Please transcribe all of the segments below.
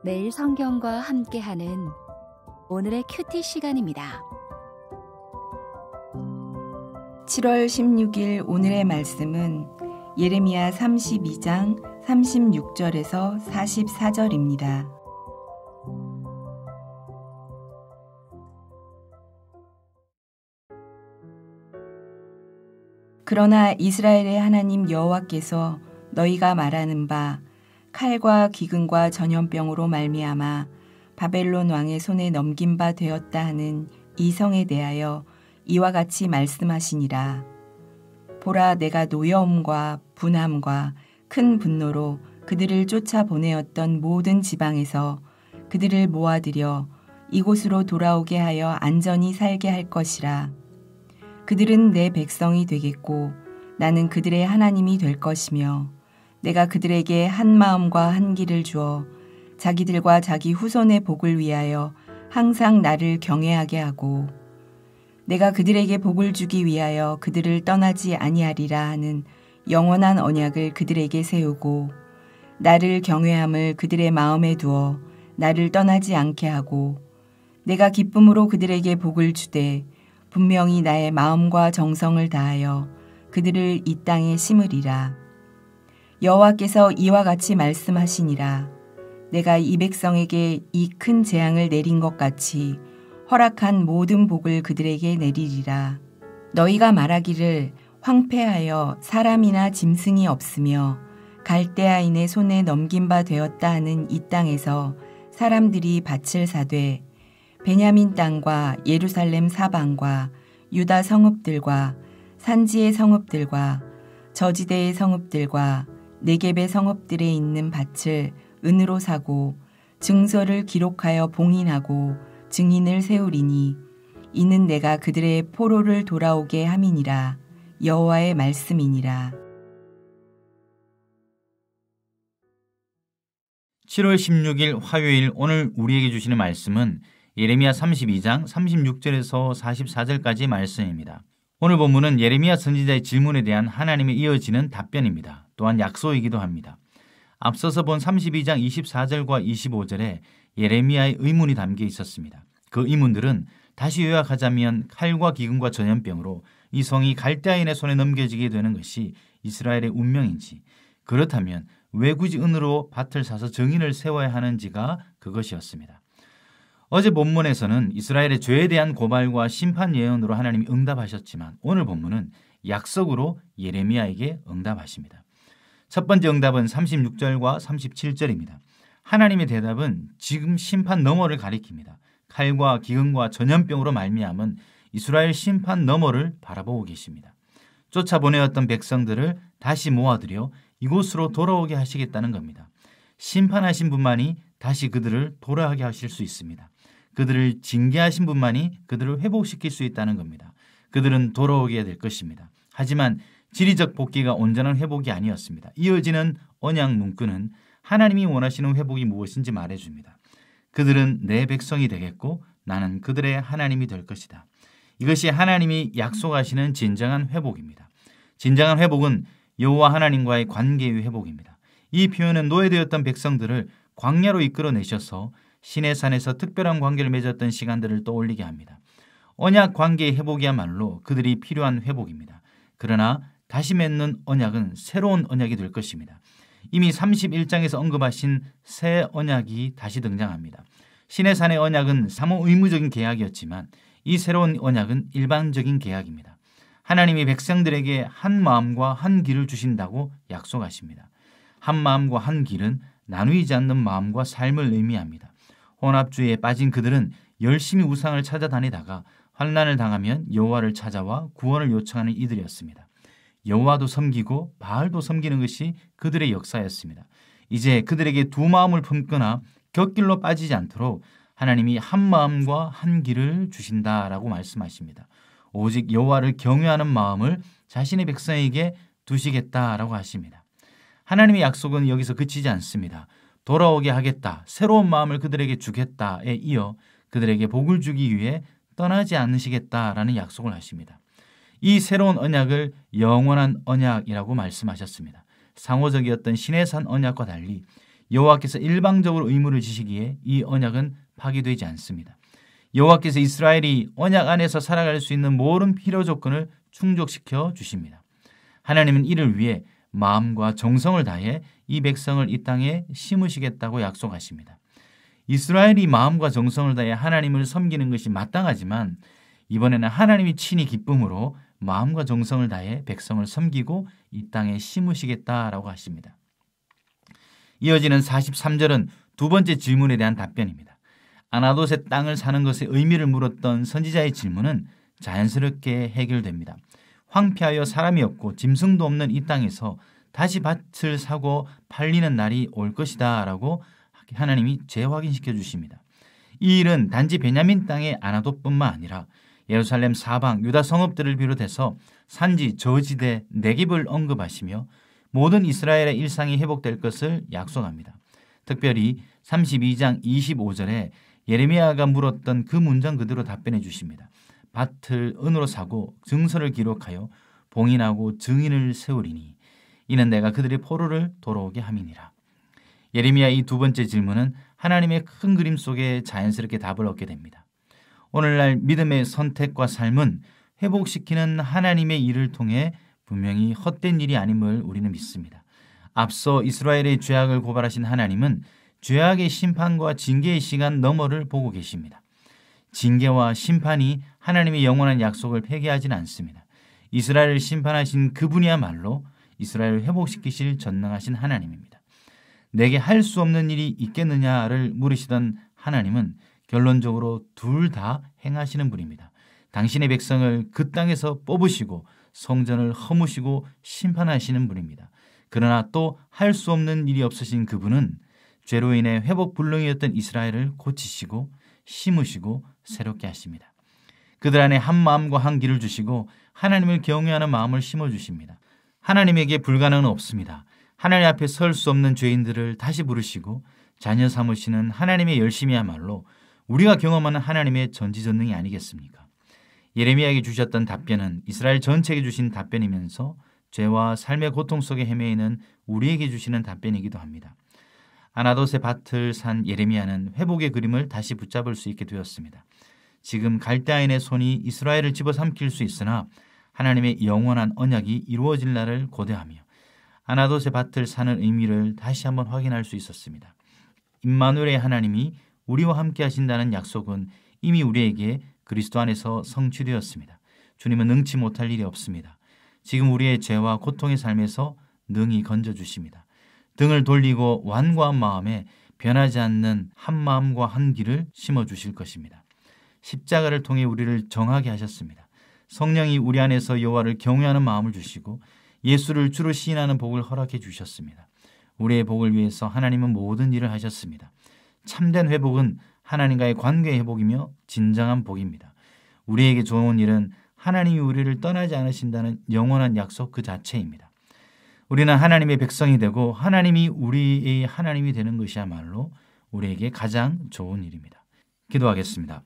매일 성경과 함께하는 오늘의 큐티 시간입니다. 7월 16일 오늘의 말씀은 예레미야 32장 36절에서 44절입니다. 그러나 이스라엘의 하나님 여호와께서 너희가 말하는 바 칼과 기근과 전염병으로 말미암아 바벨론 왕의 손에 넘긴 바 되었다 하는 이 성에 대하여 이와 같이 말씀하시니라. 보라, 내가 노여움과 분함과 큰 분노로 그들을 쫓아보내었던 모든 지방에서 그들을 모아들여 이곳으로 돌아오게 하여 안전히 살게 할 것이라. 그들은 내 백성이 되겠고 나는 그들의 하나님이 될 것이며 내가 그들에게 한 마음과 한 길을 주어 자기들과 자기 후손의 복을 위하여 항상 나를 경외하게 하고 내가 그들에게 복을 주기 위하여 그들을 떠나지 아니하리라 하는 영원한 언약을 그들에게 세우고 나를 경외함을 그들의 마음에 두어 나를 떠나지 않게 하고 내가 기쁨으로 그들에게 복을 주되 분명히 나의 마음과 정성을 다하여 그들을 이 땅에 심으리라. 여호와께서 이와 같이 말씀하시니라. 내가 이 백성에게 이 큰 재앙을 내린 것 같이 허락한 모든 복을 그들에게 내리리라. 너희가 말하기를 황폐하여 사람이나 짐승이 없으며 갈대아인의 손에 넘긴 바 되었다 하는 이 땅에서 사람들이 밭을 사되 베냐민 땅과 예루살렘 사방과 유다 성읍들과 산지의 성읍들과 저지대의 성읍들과 네겝의 성읍들에 있는 밭을 은으로 사고 증서를 기록하여 봉인하고 증인을 세우리니 이는 내가 그들의 포로를 돌아오게 함이니라. 여호와의 말씀이니라. 7월 16일 화요일 오늘 우리에게 주시는 말씀은 예레미야 32장 36절에서 44절까지의 말씀입니다. 오늘 본문은 예레미야 선지자의 질문에 대한 하나님의 이어지는 답변입니다. 또한 약속이기도 합니다. 앞서서 본 32장 24절과 25절에 예레미야의 의문이 담겨 있었습니다. 그 의문들은 다시 요약하자면 칼과 기근과 전염병으로 이 성이 갈대아인의 손에 넘겨지게 되는 것이 이스라엘의 운명인지, 그렇다면 왜 굳이 은으로 밭을 사서 증인을 세워야 하는지가 그것이었습니다. 어제 본문에서는 이스라엘의 죄에 대한 고발과 심판 예언으로 하나님이 응답하셨지만 오늘 본문은 약속으로 예레미야에게 응답하십니다. 첫 번째 응답은 36절과 37절입니다. 하나님의 대답은 지금 심판 너머를 가리킵니다. 칼과 기근과 전염병으로 말미암은 이스라엘 심판 너머를 바라보고 계십니다. 쫓아보내었던 백성들을 다시 모아들여 이곳으로 돌아오게 하시겠다는 겁니다. 심판하신 분만이 다시 그들을 돌아오게 하실 수 있습니다. 그들을 징계하신 분만이 그들을 회복시킬 수 있다는 겁니다. 그들은 돌아오게 될 것입니다. 하지만 지리적 복귀가 온전한 회복이 아니었습니다. 이어지는 언약 문구는 하나님이 원하시는 회복이 무엇인지 말해줍니다. 그들은 내 백성이 되겠고 나는 그들의 하나님이 될 것이다. 이것이 하나님이 약속하시는 진정한 회복입니다. 진정한 회복은 여호와 하나님과의 관계의 회복입니다. 이 표현은 노예되었던 백성들을 광야로 이끌어내셔서 시내 산에서 특별한 관계를 맺었던 시간들을 떠올리게 합니다. 언약 관계의 회복이야말로 그들이 필요한 회복입니다. 그러나 다시 맺는 언약은 새로운 언약이 될 것입니다. 이미 31장에서 언급하신 새 언약이 다시 등장합니다. 시내산의 언약은 사모 의무적인 계약이었지만 이 새로운 언약은 일반적인 계약입니다. 하나님이 백성들에게 한 마음과 한 길을 주신다고 약속하십니다. 한 마음과 한 길은 나누이지 않는 마음과 삶을 의미합니다. 혼합주의에 빠진 그들은 열심히 우상을 찾아다니다가 환난을 당하면 여호와를 찾아와 구원을 요청하는 이들이었습니다. 여호와도 섬기고 바알도 섬기는 것이 그들의 역사였습니다. 이제 그들에게 두 마음을 품거나 곁길로 빠지지 않도록 하나님이 한 마음과 한 길을 주신다라고 말씀하십니다. 오직 여호와를 경외하는 마음을 자신의 백성에게 두시겠다라고 하십니다. 하나님의 약속은 여기서 그치지 않습니다. 돌아오게 하겠다, 새로운 마음을 그들에게 주겠다에 이어 그들에게 복을 주기 위해 떠나지 않으시겠다라는 약속을 하십니다. 이 새로운 언약을 영원한 언약이라고 말씀하셨습니다. 상호적이었던 시내산 언약과 달리 여호와께서 일방적으로 의무를 지시기에 이 언약은 파기되지 않습니다. 여호와께서 이스라엘이 언약 안에서 살아갈 수 있는 모든 필요 조건을 충족시켜 주십니다. 하나님은 이를 위해 마음과 정성을 다해 이 백성을 이 땅에 심으시겠다고 약속하십니다. 이스라엘이 마음과 정성을 다해 하나님을 섬기는 것이 마땅하지만 이번에는 하나님이 친히 기쁨으로 마음과 정성을 다해 백성을 섬기고 이 땅에 심으시겠다라고 하십니다. 이어지는 43절은 두 번째 질문에 대한 답변입니다. 아나돗의 땅을 사는 것의 의미를 물었던 선지자의 질문은 자연스럽게 해결됩니다. 황폐하여 사람이 없고 짐승도 없는 이 땅에서 다시 밭을 사고 팔리는 날이 올 것이다 라고 하나님이 재확인시켜 주십니다. 이 일은 단지 베냐민 땅의 아나돗뿐만 아니라 예루살렘 사방 유다 성읍들을 비롯해서 산지 저지대 네겝을 언급하시며 모든 이스라엘의 일상이 회복될 것을 약속합니다. 특별히 32장 25절에 예레미야가 물었던 그 문장 그대로 답변해 주십니다. 밭을 은으로 사고 증서를 기록하여 봉인하고 증인을 세우리니 이는 내가 그들의 포로를 돌아오게 함이니라. 예레미야 이 두 번째 질문은 하나님의 큰 그림 속에 자연스럽게 답을 얻게 됩니다. 오늘날 믿음의 선택과 삶은 회복시키는 하나님의 일을 통해 분명히 헛된 일이 아님을 우리는 믿습니다. 앞서 이스라엘의 죄악을 고발하신 하나님은 죄악의 심판과 징계의 시간 너머를 보고 계십니다. 징계와 심판이 하나님의 영원한 약속을 폐기하지는 않습니다. 이스라엘을 심판하신 그분이야말로 이스라엘을 회복시키실 전능하신 하나님입니다. 내게 할 수 없는 일이 있겠느냐를 물으시던 하나님은 결론적으로 둘 다 행하시는 분입니다. 당신의 백성을 그 땅에서 뽑으시고 성전을 허무시고 심판하시는 분입니다. 그러나 또 할 수 없는 일이 없으신 그분은 죄로 인해 회복 불능이었던 이스라엘을 고치시고 심으시고 새롭게 하십니다. 그들 안에 한 마음과 한 길을 주시고 하나님을 경외하는 마음을 심어주십니다. 하나님에게 불가능은 없습니다. 하나님 앞에 설 수 없는 죄인들을 다시 부르시고 자녀 삼으시는 하나님의 열심이야말로 우리가 경험하는 하나님의 전지전능이 아니겠습니까? 예레미야에게 주셨던 답변은 이스라엘 전체에게 주신 답변이면서 죄와 삶의 고통 속에 헤매이는 우리에게 주시는 답변이기도 합니다. 아나돗의 밭을 산 예레미야는 회복의 그림을 다시 붙잡을 수 있게 되었습니다. 지금 갈대아인의 손이 이스라엘을 집어삼킬 수 있으나 하나님의 영원한 언약이 이루어질 날을 고대하며 아나돗의 밭을 사는 의미를 다시 한번 확인할 수 있었습니다. 임마누엘의 하나님이 우리와 함께 하신다는 약속은 이미 우리에게 그리스도 안에서 성취되었습니다. 주님은 능치 못할 일이 없습니다. 지금 우리의 죄와 고통의 삶에서 능히 건져주십니다. 등을 돌리고 완고한 마음에 변하지 않는 한 마음과 한 길을 심어주실 것입니다. 십자가를 통해 우리를 정하게 하셨습니다. 성령이 우리 안에서 여호와를 경외하는 마음을 주시고 예수를 주로 시인하는 복을 허락해 주셨습니다. 우리의 복을 위해서 하나님은 모든 일을 하셨습니다. 참된 회복은 하나님과의 관계의 회복이며 진정한 복입니다. 우리에게 좋은 일은 하나님이 우리를 떠나지 않으신다는 영원한 약속 그 자체입니다. 우리는 하나님의 백성이 되고 하나님이 우리의 하나님이 되는 것이야말로 우리에게 가장 좋은 일입니다. 기도하겠습니다.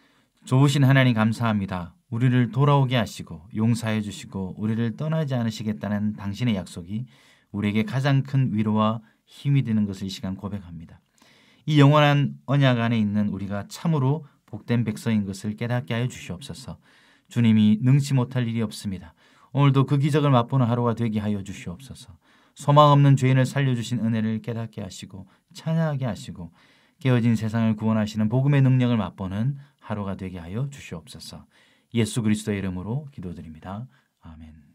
좋으신 하나님 감사합니다. 우리를 돌아오게 하시고 용서해 주시고 우리를 떠나지 않으시겠다는 당신의 약속이 우리에게 가장 큰 위로와 힘이 되는 것을 이 시간 고백합니다. 이 영원한 언약 안에 있는 우리가 참으로 복된 백성인 것을 깨닫게 하여 주시옵소서. 주님이 능치 못할 일이 없습니다. 오늘도 그 기적을 맛보는 하루가 되게 하여 주시옵소서. 소망 없는 죄인을 살려주신 은혜를 깨닫게 하시고 찬양하게 하시고 깨어진 세상을 구원하시는 복음의 능력을 맛보는 하루가 되게 하여 주시옵소서. 예수 그리스도의 이름으로 기도드립니다. 아멘.